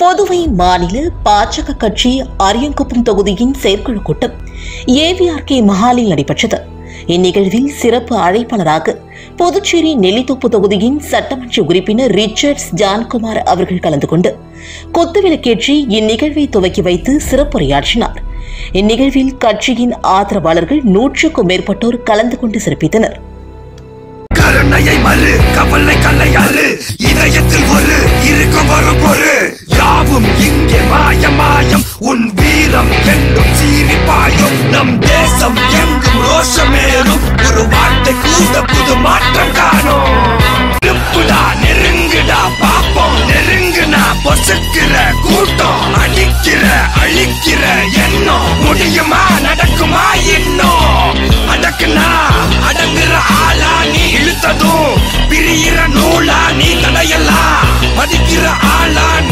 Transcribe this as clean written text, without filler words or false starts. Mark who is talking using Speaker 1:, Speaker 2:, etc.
Speaker 1: புதுவை மாநில பாஜக கட்சி அரியங்குப்பம் தொகுதியின் செயற்குழு கூட்டம் ஏவிஆர்கே மஹாலில் நடைபெற்றது. இந்நிகழ்வில் சிறப்பு அழைப்பாளராக புதுச்சேரி நெல்லித்தோப்பு தொகுதியின் சட்டமன்ற உறுப்பினர் ரிச்சர்ட்ஸ் ஜான்குமார் அவர்கள் கலந்து கொண்டு குத்துவிளக்கேற்றி இந்நிகழ்வை துவக்கி வைத்து சிறப்புரையாற்றினார். இந்நிகழ்வில் கட்சியின் ஆதரவாளர்கள் 100க்கும் மேற்பட்டோர் கலந்து கொண்டு சிறப்பித்தனர்.
Speaker 2: கருணையை மறு கவலை கல்லையாறு இதயத்தில் ஒரு இருக்கும் ஒரு பொரு யாவும் இங்கே மாயம் உன் வீரம் என்றும் சீரிப்பாயும் நம் தேசம் எங்கும் ரோஷமேறும் ஒரு வார்த்தை கூட புது மாற்றம் காணும். நெருங்குடா பாப்போம் நெருங்குனா பொசுக்கிற கூட்டம் அடிக்கிற அழிக்கிற எண்ணம் முடியுமா நடக்குமா இன்னும் அடக்குனா அடங்குற ஆளா நீ இழுத்ததும் பிரியிற நூலா நீ தடையலாம் மதிக்கிற ஆளா